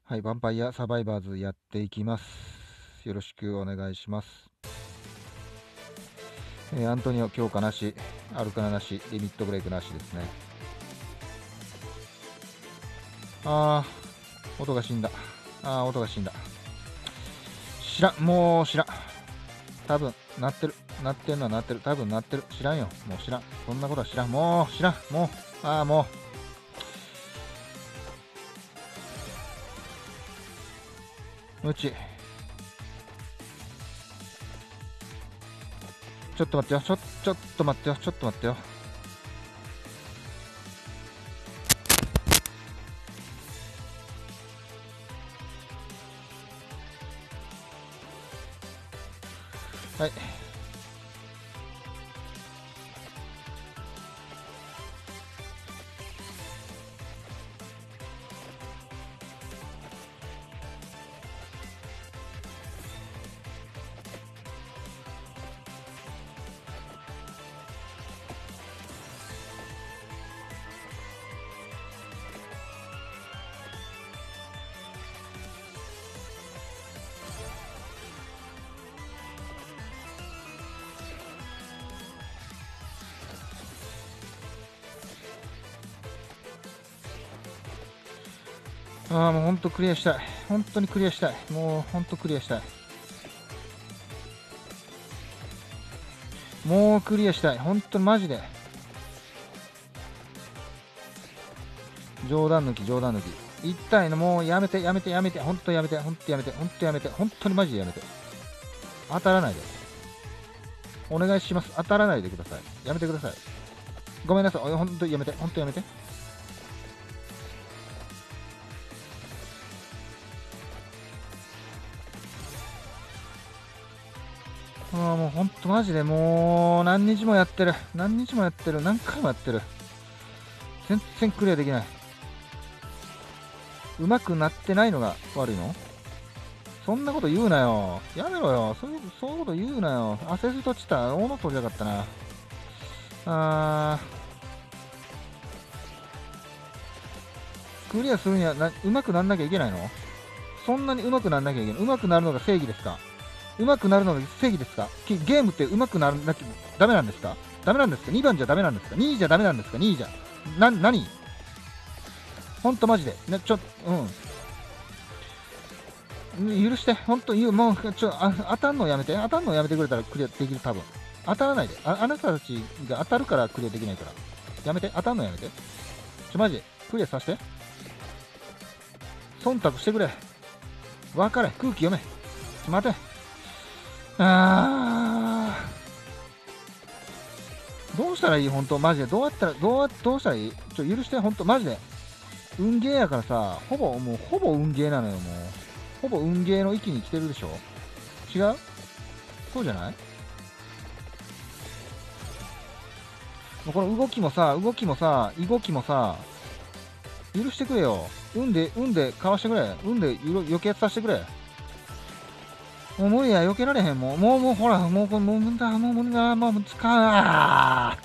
はい、ヴァンパイアサバイバーズやっていきます。よろしくお願いします。アントニオ強化なし、アルカナなし、リミットブレイクなしですね。音が死んだ。音が死んだ。知らん、もう知らん。多分鳴ってる。鳴ってんのは鳴ってる。多分鳴ってる。知らんよ。もう知らん。そんなことは知らん。もう知らん。もう。もう。無知。ちょっと待ってよ。ちょっと待ってよ。ちょっと待ってよ。はい。もうほんとクリアしたい。本当にクリアしたい。もうほんとクリアしたい。もうクリアしたい。本当にマジで。冗談抜き、冗談抜き。痛いの、もうやめて、やめて、やめて。本当やめて、本当やめて、本当やめて。本当にマジでやめて。当たらないで。お願いします。当たらないでください。やめてください。ごめんなさい。本当やめて、本当やめて。もうほんとマジでもう何日もやってる。何日もやってる。何回もやってる。全然クリアできない。上手くなってないのが悪いの？そんなこと言うなよ。やめろよ。そういうこと言うなよ。アセストチタ、大の取りやがったな。クリアするには上手くなんなきゃいけないの？そんなに上手くなんなきゃいけない。上手くなるのが正義ですか？上手くなるのが正義ですか？ゲームって上手くならなきゃダメなんですか？ダメなんですか？ 2 番じゃダメなんですか？ 2 位じゃダメなんですか？ 2 位じゃ。何ほんとマジで。許して。ほんと言う。もう、当たんのやめて。当たんのやめてくれたらクリアできる、多分。当たらないで。あなたたちが当たるからクリアできないから。やめて。当たんのやめて。マジで。クリアさせて。忖度してくれ。分かれ。空気読め。待て。どうしたらいい？ほんとマジで。どうしたらいい？許して。ほんとマジで。運ゲーやからさ、ほぼ運ゲーなのよ。もうほぼ運ゲーの域に来てるでしょ。違う？そうじゃない？もうこの動きもさ、許してくれよ。運でかわしてくれ。運で余計させてくれ。もう無理や、避けられへん。もうほら、もう無理だ、もう使う。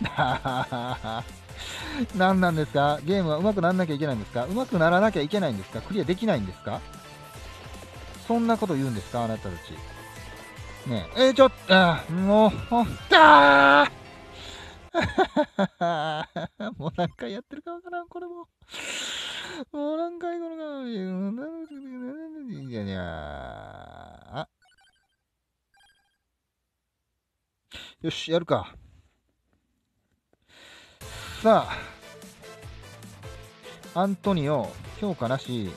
何なんですか？ゲームは上手くならなきゃいけないんですか？上手くならなきゃいけないんですか？クリアできないんですか？そんなこと言うんですか？あなたたち。ねえ、ちょっと、もう、もう何回やってるかわからん、これも。もう何回このか、いやいや、よし、やるか。さあ、アントニオ、評価なし、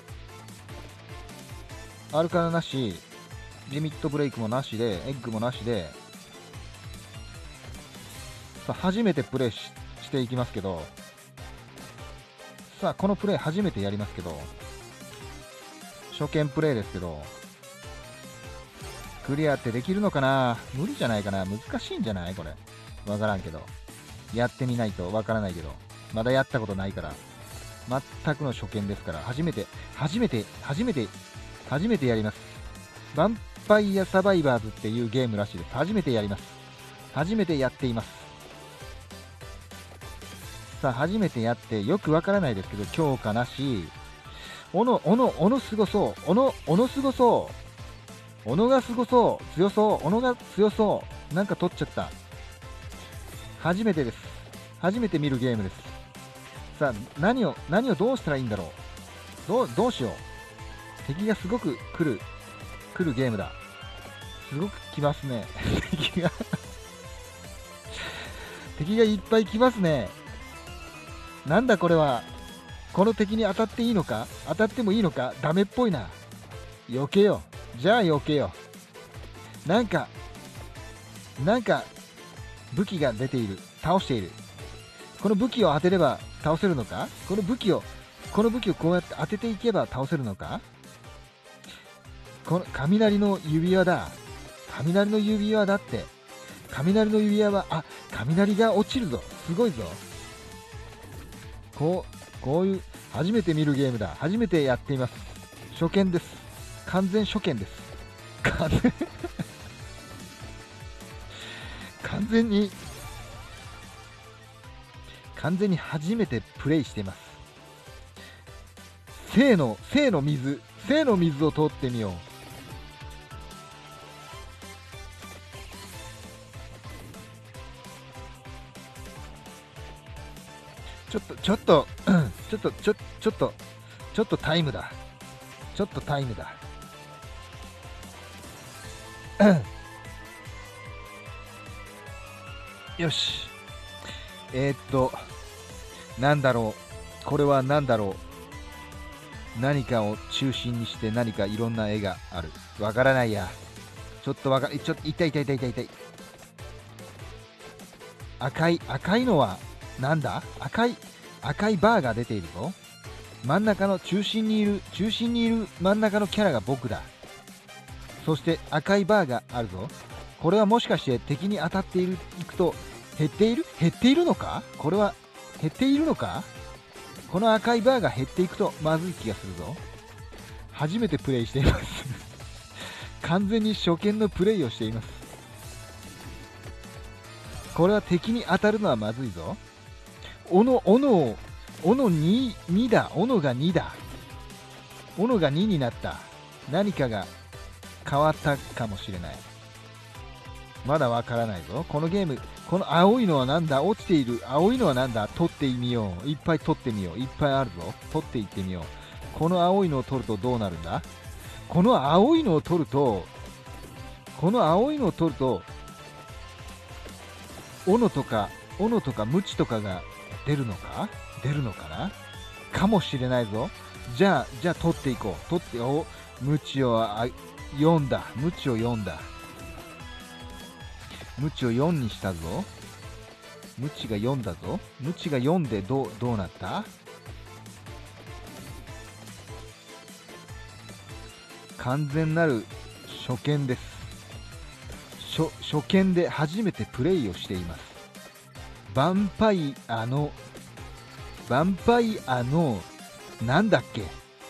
アルカナなし、リミットブレイクもなしで、エッグもなしで、さあ、初めてプレイしていきますけど、さあ、このプレイ初めてやりますけど、初見プレイですけど、クリアってできるのかな？無理じゃないかな？難しいんじゃないこれ。わからんけど。やってみないとわからないけど。まだやったことないから。全くの初見ですから。初めてやります。ヴァンパイアサバイバーズっていうゲームらしいです。初めてやります。初めてやっています。さあ、初めてやってよくわからないですけど、強化なし、 小野すごそう。小野すごそう。小野がすごそう。強そう。小野が強そう。なんか取っちゃった。初めてです。初めて見るゲームです。さあ、何をどうしたらいいんだろう。どうしよう。敵がすごく来るゲームだ。すごく来ますね。敵がいっぱい来ますね。なんだこれは。この敵に当たっていいのか、当たってもいいのか、ダメっぽいな。避けよう。じゃあ避けよう。なんか武器が出ている。倒している。この武器を当てれば倒せるのか。この武器をこうやって当てていけば倒せるのか。この雷の指輪だ。雷の指輪だって。雷の指輪は、雷が落ちるぞ。すごいぞ。こういう初めて見るゲームだ。初めてやっています。初見です。完全初見です。完全に初めてプレイしています。生の水を通ってみよう。ちょっとタイムだ。よし。なんだろう。これは何だろう。何かを中心にして何かいろんな絵がある。わからないや。痛い。赤いのはなんだ。赤いバーが出ているぞ。真ん中の中心にいる真ん中のキャラが僕だ。そして赤いバーがあるぞ。これはもしかして敵に当たっていくと減っているのか。これは減っているのか。この赤いバーが減っていくとまずい気がするぞ。初めてプレイしています。完全に初見のプレイをしています。これは敵に当たるのはまずいぞ。斧2だ。斧が2だ。斧が2になった。何かが変わったかもしれない。まだわからないぞ。このゲーム、この青いのはなんだ。落ちている青いのはなんだ。取ってみよう。いっぱい取ってみよう。いっぱいあるぞ。取っていってみよう。この青いのを取るとどうなるんだ。この青いのを取ると斧とかムチとかが出るのかな。かもしれないぞ。じゃあ取っていこう。ムチを4だ。ムチを4にしたぞ。ムチが4だぞ。ムチが4でどうなった。完全なる初見です。初見で初めてプレイをしています。ヴァンパイアのなんだっけ。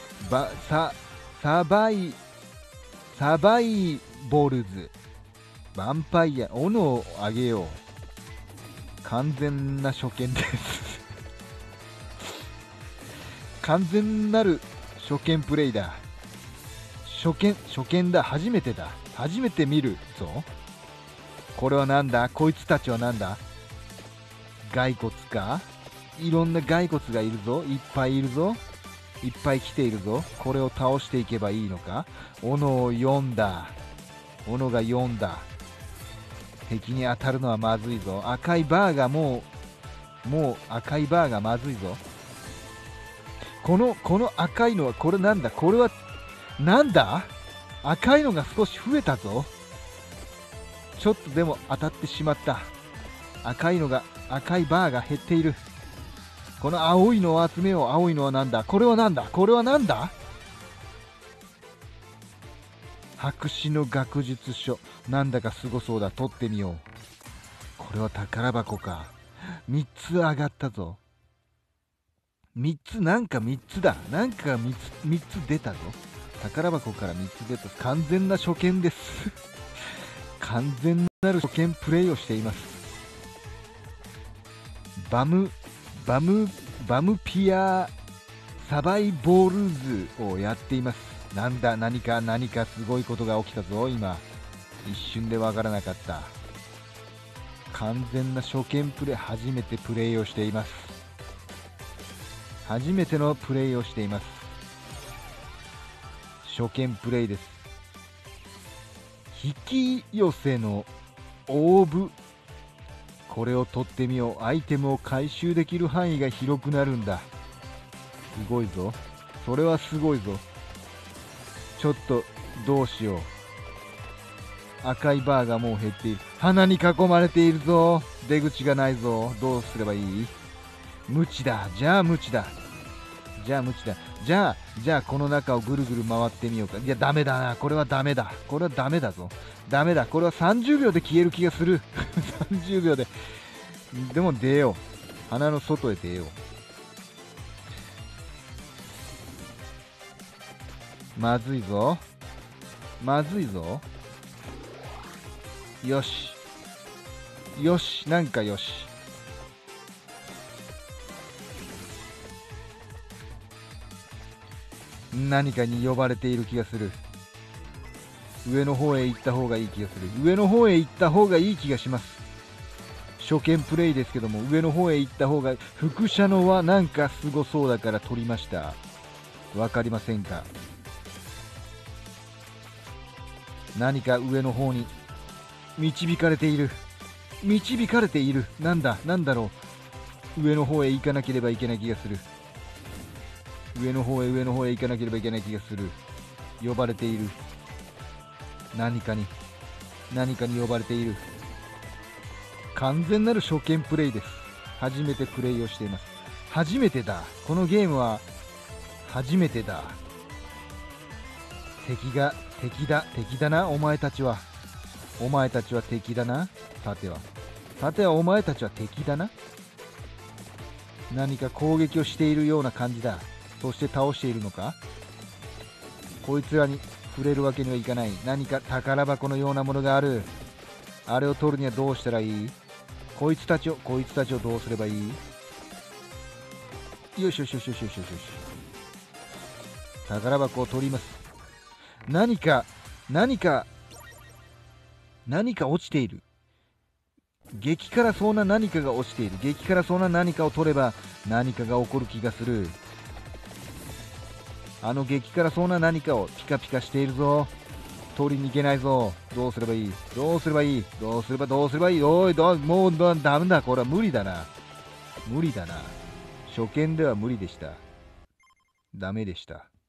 サバイボルズ。ヴァンパイア、斧をあげよう。完全な初見です。完全なる初見プレイだ。初見だ。初めて見るぞ。これはなんだ。こいつたちはなんだ。骸骨か。いろんな骸骨がいるぞ。いっぱいいるぞ。いっぱい来ているぞ。これを倒していけばいいのか。斧を4だ。斧が4だ。敵に当たるのはまずいぞ。赤いバーがもう赤いバーがまずいぞ。この赤いのはこれなんだ。これはなんだ。赤いのが少し増えたぞ。ちょっとでも当たってしまった。赤いバーが減っている。この青いのを集めよう。青いのはなんだ。これはなんだ。白紙の学術書。なんだかすごそうだ。取ってみよう。これは宝箱か。3つ上がったぞ。3つだ。なんか3つ出たぞ。宝箱から3つ出た。完全な初見です。完全なる初見プレイをしています。バムピアサバイボールズをやっています。なんだ、何かすごいことが起きたぞ。今一瞬でわからなかった。完全な初見プレイ、初めてプレイをしています。初めてのプレイをしています。初見プレイです。引き寄せのオーブ、これを取ってみよう。アイテムを回収できる範囲が広くなるんだ。すごいぞ、それはすごいぞ。ちょっとどうしよう。赤いバーがもう減っている。花に囲まれているぞ。出口がないぞ。どうすればいい？無知だ。じゃあ無知だ。じゃあこの中をぐるぐる回ってみようか。いや、ダメだな。これはダメだ。これはダメだぞ。ダメだ。これは30秒で消える気がする。30秒で。でも出よう。花の外へ出よう。まずいぞ。まずいぞ。よし。よし。なんかよし。何かに呼ばれている気がする。上の方へ行った方がいい気がする。上の方へ行った方がいい気がします。初見プレイですけども、上の方へ行った方が、副車のはなんかすごそうだから取りました。わかりませんか？何か上の方に導かれている。導かれている。なんだろう。上の方へ行かなければいけない気がする。上の方へ行かなければいけない気がする。呼ばれている。何かに呼ばれている。完全なる初見プレイです。初めてプレイをしています。初めてだ。このゲームは初めてだ。敵だな。お前たちは敵だな。さてはお前たちは敵だな。何か攻撃をしているような感じだ。そして倒しているのか。こいつらに触れるわけにはいかない。何か宝箱のようなものがある。あれを取るにはどうしたらいい？こいつたちをどうすればいい？よし。宝箱を取ります。何か落ちている。激辛そうな何かが落ちている。激辛そうな何かを取れば何かが起こる気がする。あの激辛そうな何かをピカピカしているぞ。取りに行けないぞ。どうすればいい？おい、もうダメだ。これは無理だな。初見では無理でした。ダメでした。